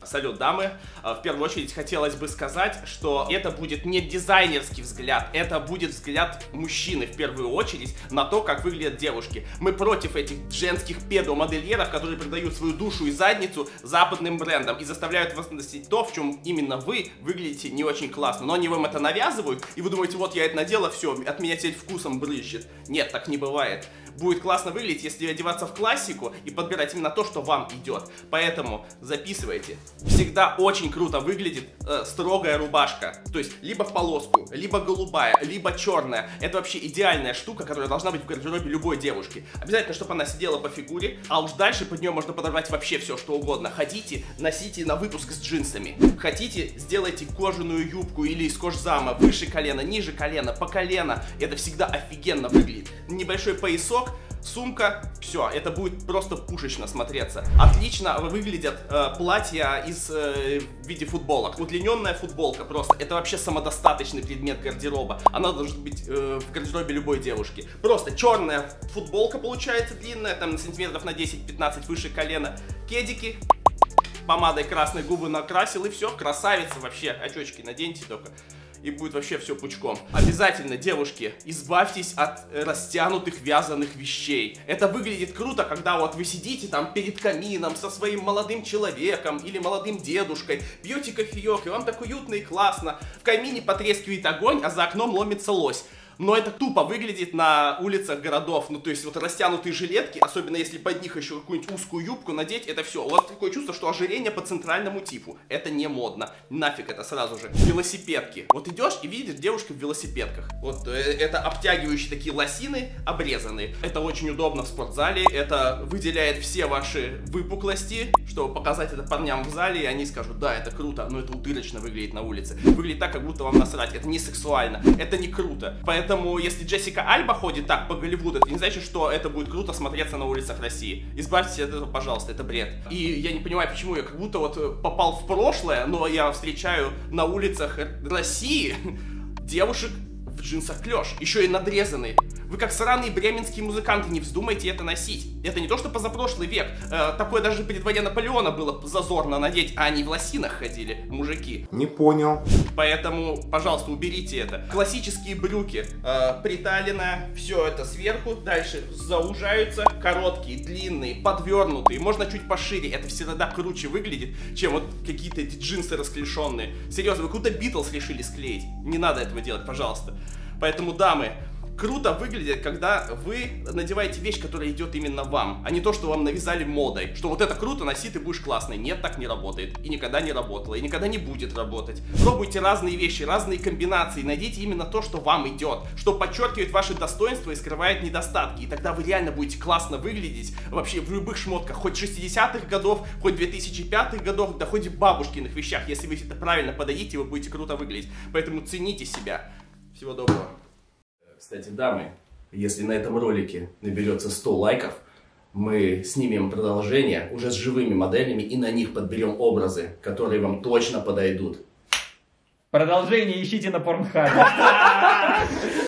Салют, дамы. В первую очередь хотелось бы сказать, что это будет не дизайнерский взгляд, это будет взгляд мужчины в первую очередь на то, как выглядят девушки. Мы против этих женских педомодельеров, которые продают свою душу и задницу западным брендам и заставляют вас носить то, в чем именно вы выглядите не очень классно. Но они вам это навязывают, и вы думаете, вот я это надела, все, от меня теперь вкусом брызжет. Нет, так не бывает. Будет классно выглядеть, если одеваться в классику и подбирать именно то, что вам идет. Поэтому записывайте. Всегда очень круто выглядит строгая рубашка. То есть либо в полоску, либо голубая, либо черная. Это вообще идеальная штука, которая должна быть в гардеробе любой девушки. Обязательно, чтобы она сидела по фигуре, а уж дальше под нее можно подобрать вообще все, что угодно. Хотите, носите на выпуск с джинсами. Хотите, сделайте кожаную юбку или из кожзама выше колена, ниже колена, по колено. Это всегда офигенно выглядит. Небольшой поясок, сумка, все, это будет просто пушечно смотреться. Отлично выглядят платья в виде футболок. Удлиненная футболка просто, это вообще самодостаточный предмет гардероба. Она должна быть в гардеробе любой девушки. Просто черная футболка получается длинная, там сантиметров на 10-15 выше колена. Кедики, помадой красной губы накрасил и все, красавица вообще. Очечки наденьте только. И будет вообще все пучком. Обязательно, девушки, избавьтесь от растянутых вязаных вещей. Это выглядит круто, когда вот вы сидите там перед камином со своим молодым человеком или молодым дедушкой, пьете кофеек, и вам так уютно и классно. В камине потрескивает огонь, а за окном ломится лось. Но это тупо выглядит на улицах городов. Ну, то есть, вот растянутые жилетки, особенно если под них еще какую-нибудь узкую юбку надеть, это все. У вас такое чувство, что ожирение по центральному типу. Это не модно. Нафиг это сразу же. Велосипедки. Вот идешь и видишь девушку в велосипедках. Вот это обтягивающие такие лосины, обрезанные. Это очень удобно в спортзале. Это выделяет все ваши выпуклости, чтобы показать это парням в зале, и они скажут, да, это круто, но это утырочно выглядит на улице. Выглядит так, как будто вам насрать. Это не сексуально. Это не круто. Поэтому, если Джессика Альба ходит так по Голливуду, это не значит, что это будет круто смотреться на улицах России. Избавьтесь от этого, пожалуйста, это бред. И я не понимаю, почему я как будто вот попал в прошлое, но я встречаю на улицах России девушек в джинсах клеш, еще и надрезанные. Вы как сраные бременские музыканты, не вздумайте это носить. Это не то, что позапрошлый век. Такое даже при дворе Наполеона было зазорно надеть, а они в лосинах ходили, мужики. Не понял. Поэтому, пожалуйста, уберите это. Классические брюки, приталенное, все это сверху, дальше заужаются, короткие, длинные, подвернутые, можно чуть пошире. Это всегда круче выглядит, чем вот какие-то эти джинсы расклешенные. Серьезно, вы куда Битлз решили склеить? Не надо этого делать, пожалуйста. Поэтому, дамы, круто выглядит, когда вы надеваете вещь, которая идет именно вам, а не то, что вам навязали модой. Что вот это круто, носи, ты будешь классной. Нет, так не работает. И никогда не работало, и никогда не будет работать. Пробуйте разные вещи, разные комбинации. Найдите именно то, что вам идет. Что подчеркивает ваши достоинства и скрывает недостатки. И тогда вы реально будете классно выглядеть вообще в любых шмотках. Хоть 60-х годов, хоть 2005-х годов, да хоть и в бабушкиных вещах. Если вы это правильно подадите, вы будете круто выглядеть. Поэтому цените себя. Всего доброго. Кстати, дамы, если на этом ролике наберется 100 лайков, мы снимем продолжение уже с живыми моделями и на них подберем образы, которые вам точно подойдут. Продолжение ищите на Порнхабе.